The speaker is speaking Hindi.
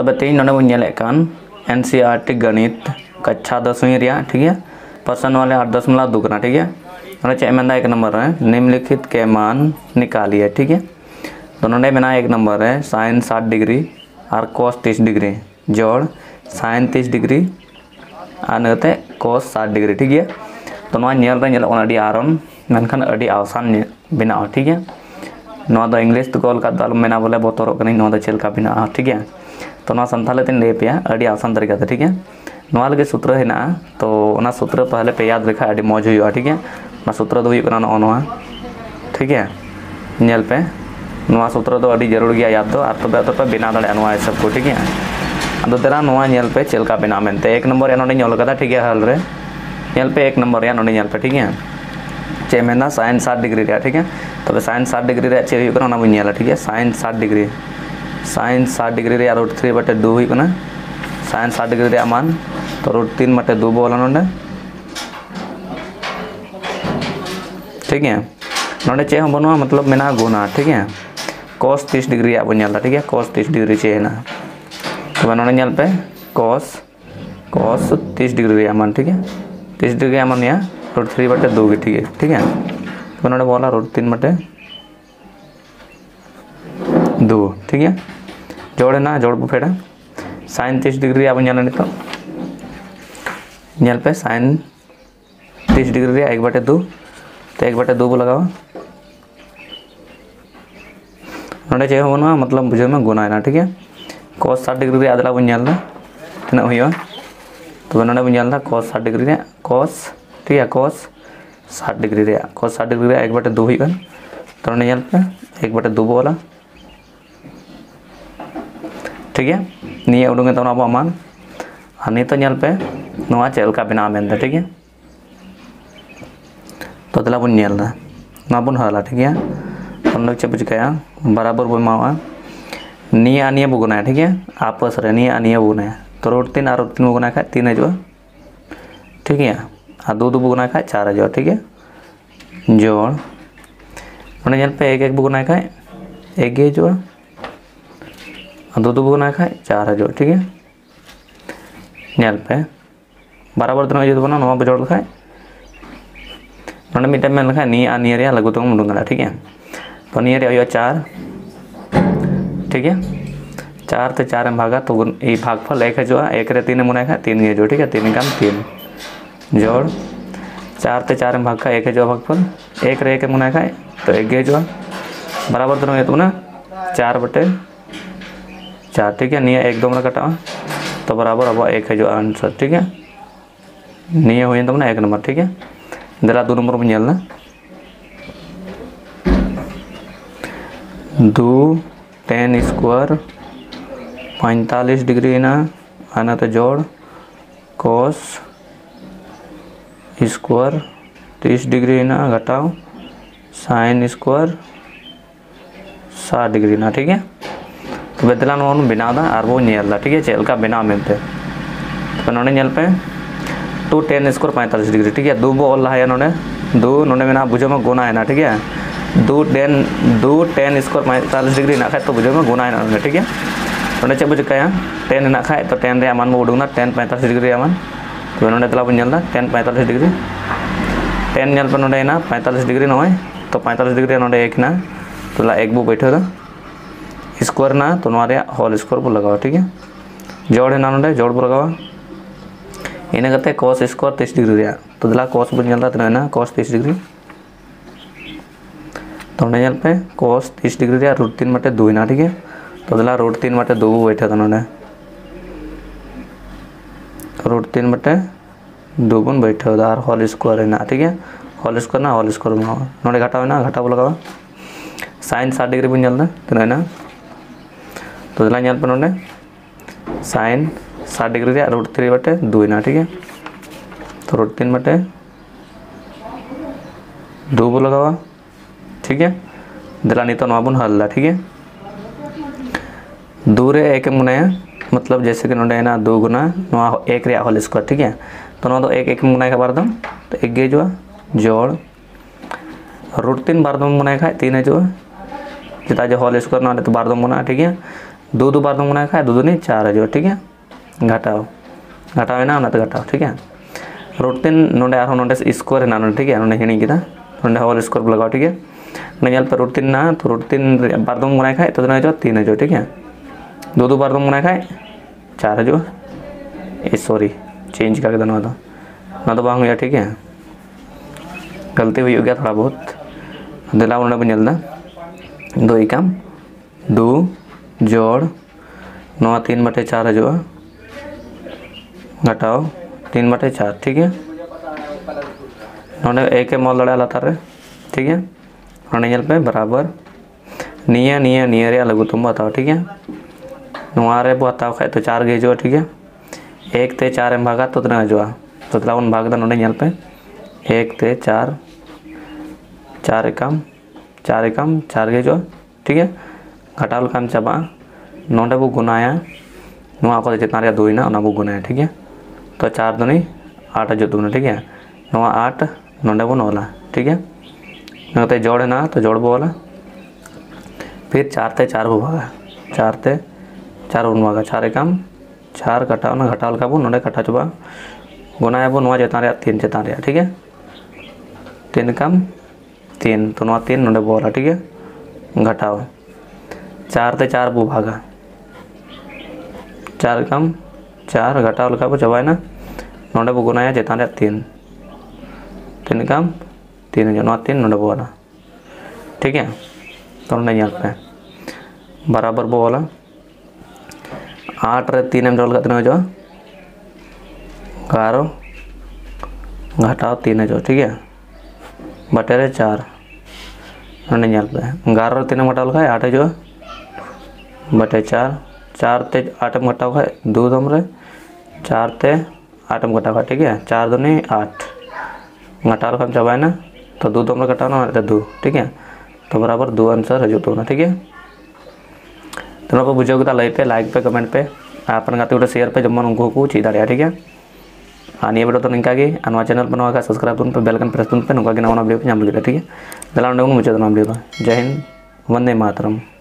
तब तीन नोडे बन NCERT गणित कक्षा 10वीं रिया ठीक है पर्सन वाले 8.2 करना ठीक है नोडे चे मेना 1 नंबर है निम्नलिखित के मान निकालिए ठीक है तो नोडे मेना 1 नंबर है साइन 60 डिग्री और कोस 30 डिग्री जोड़ साइन 30 डिग्री और नते कोस 60 डिग्री ठीक है तो नोआ नेल रे नेल अडी आराम मेनखान अडी आसान बिना ठीक है नोआ दो इंग्लिश तो कॉल का दाल मेना बोले बोतरो कनी नोआ दो चेल का बिना ठीक है तो नोआ संथाले तीन ले पे अडी आसान तरीका से ठीक है नोआ लगे सूत्र है ना तो ओना सूत्र पहले पे याद रखा अडी मौज हुआ ठीक है ना सूत्र दो हुई नोआ ठीक है नेल पे नोआ सूत्र दो अडी जरूर गया याद दो और तो पे बिना दाड़े नोआ सब को ठीक है अदो तेरा नोआ नेल पे चेल का बिना मेनते 1 नंबर नोडे नेल कदा ठीक है हल रे नेल पे 1 नंबर या नोडे नेल पे ठीक है चे मेना साइन 60 डिग्री रे ठीक है तब साइन 60 डिग्री रे चे हुई कना ना बुझेला ठीक है साइन 60 डिग्री रे √3 बटे 2 हुई कना साइन 60 डिग्री रे मान तो √3 बटे 2 बोला नोडे ठीक है नोडे चे हम बनवा मतलब मेना गुना ठीक है cos 30 डिग्री या बुझेला ठीक है cos 30 डिग्री चे ना तो नोडे नेल पे cos 30 डिग्री रे मान ठीक है 30 डिग्री मान या √3 बटे 2 ठीक है तो नोडे बोला √3 बटे 2 ठीक है जोड़े ना जोड़ फेड़ा साइन 30 डिग्री अब नेल नितो नेल पे साइन 30 डिग्री रे 1 बटे 2 तो 1 बटे 2 बो लगाओ नोडे चे होना मतलब बुझे में गुना है ना ठीक है cos 60 डिग्री रे आदला बन नेल तना हुआ तो नोडे बन नेल cos 60 डिग्री रे cos ठीक है cos 60 डिग्री रे cos 60 डिग्री रे 1 बटे 2 हुई गन तो नेल पे 1 बटे 2 बोला ठीक है निये उडुंगे तो अब मान हनी तो नेल पे नोआ चेल का बिना मेन ठीक है तो तला बन नेल ना बन हला ठीक है हम लोग चे चिकाया बराबर बो मावा निये निये बुगना ठीक है आपस रे निये निये बुगना तो √3 और √3 बुगना खा 3 जो ठीक है और 2 बुगना खा 4 जो ठीक है जोड़ उन्हें नेल पे 1 बुगना खा 1 जो 2 बुगना खा 4 जो ठीक है नेल पे बराबर तो जो बना नवा जोड़ खा नोडे मिटे मेन खा निये रे लगु तो मुडुंगला ठीक है तो निये रे 4 ठीक है 4 ते 4 भागा तो ये भागफल 1 जो 1 रे 3 मुना खा 3 जो ठीक है 3 काम 3 जोड़ 4 ते 4 भाग का 1 जो भागफल 1 रे 1 मुना खा तो 1 जो बराबर तो ये ना 4 बटे 4 ठीक है निये 1 2 में कटा तो बराबर अब 1 जो आंसर ठीक है निये हुई तो 1 नंबर ठीक है दिला 2 नंबर में ना 2 tan स्क्वायर 45 डिग्री ना आना तो जोड़ cos स्क्वायर 30 डिग्री ना घटाओ साइन स्क्वायर 60 डिग्री ना ठीक है तो बदला नोन बिना दा और वो नेल ठीक है चेल का बिना मेनते तो नोने नेल पे 2 tan स्क्वायर 45 डिग्री ठीक है 2 बो ऑल है नोने 2 नोने मेना बुझो में गुना है ना ठीक है 2 tan स्क्वायर 45 डिग्री ना खाए तो बुझो में गुना है ना ठीक है नोने चे बुझ का tan ना खाए तो tan रे मान उडुंगना tan 45 डिग्री मान तो नोने तला बुझ नेल tan 45 डिग्री tan नेल पे नोने ना 45 डिग्री नोय तो 45 डिग्री नोने 1 ना तो ला 1 बो बैठो दा स्क्वायर ना तो नोरे होल स्क्वायर बो लगाओ ठीक है जोड़ है ना नोडे जोड़ बो लगाओ इने करते cos स्क्वायर 30 डिग्री रे तो दिला cos बन नेल तना ना cos 30 डिग्री तो नेल पे cos 30 डिग्री रे √3 बटे 2 ना ठीक है तो दिला √3 बटे 2 बैठा था नोने √3 बटे 2 बन बैठा था और होल स्क्वायर है ना ठीक है होल स्क्वायर में नोडे घटाओ ना घटा बो लगाओ साइन 60 डिग्री बन नेल तना ना तो दिला नेल पे नोडे साइन 60 डिग्री रे √3 बटे 2 ना ठीक है तो √3 बटे 2 बो लगावा ठीक है दिला नहीं तो नवा बन हल्ला ठीक है 2 रे 1 मुनाया मतलब जैसे कि नोडे ना 2 गुना नवा 1 रे होल स्क्वायर ठीक है तो नवा तो 1 मुनाया का बारदम तो 1 गे जो जोड़ √3 बारदम मुनाया खा 3 जो चिता जो होल स्क्वायर ना तो बारदम मुना ठीक है दो दो बार तुम गुना खाए दो दूनी 4 हजो ठीक है घटाओ घटाओ ना उन्हें तो घटाओ ठीक है रूट 3 नोडे आरो नोडे स्कोर है ना ठीक है नोडे हिणी किदा नोडे होल स्कोर लगाओ ठीक है नोडे पे रूट 3 ना तो रूट 3 बार तुम गुना खाए तो हजो 3 हजो ठीक है दो दो बार तुम गुना खाए 4 हजो सॉरी चेंज करके दोनों ना तो बांग ठीक है गलती हुई गया थोड़ा बहुत दिला उन्हें बन जल्दा 2 एकम 2 जोड़ 9 3/4 हजो घटाओ 3/4 ठीक है नोडे एक मोल लड़ा लातार ठीक है नोडे पे बराबर निया निया निया रे लगू तुम बताओ ठीक है नुआरे बो हताओ खाए तो 4 गेजो ठीक है 1 ते 4 भागा तो तना हजो तो तला उन भाग दा नोडे पे 1 ते 4 4 एकम 4 गेजो ठीक है घटाव लखाम चाबा नोडे बो गुनाया नुआ को जितना रे दुई ना उना बो गुनाया ठीक है तो 4 दूनी 8 हजो दूना ठीक है नुआ 8 नोडे बो नोला ठीक है नोते जोड़ ना तो जोड़ बो वाला फिर 4 ते 4 बो भागा 4 ते 4 बो भागा 4 एकम 4 घटाव ना घटाव लखाबो नोडे घटा चबा गुनाया बो नुआ जितना रे 3 जितना रे ठीक है 3 एकम 3 तो नुआ 3 नोडे बो वाला ठीक है घटाओ 4 ते 4 बो भागा 4 कम 4 घटाव लगा चबाए ना नोडे बो गुनाया जितना 3 3 कम 3 जो 3 नोडे बो वाला ठीक है तो नोडे पे बराबर बो वाला 8 रे 3 एम रोल करते जो 11 घटाओ 3 जो ठीक है बटेरे 4 नोडे पे 11 3 घटाव लगा 8 जो बटे 4 ते 8 घटाव खाए 2 दम रे 4 ते 8 घटाव खाए ठीक है 4 दूनी 8 घटाव लखाम चबाए ना तो 2 दम रे घटाव ना 2 ठीक है तो बराबर 2 आंसर हजू तो ना ठीक है तो को बुझो के लई पे लाइक पे कमेंट पे आपन गाते शेयर पे जमन उनको को ची दाड़िया ठीक है आनी वीडियो तो निका गे अनवा चैनल बनवा सब्सक्राइब पे बेल आइकन प्रेस पे नुका के नवा वीडियो पे नाम लगे ठीक है दला मुझे वीडियो जय हिंद वंदे मातरम।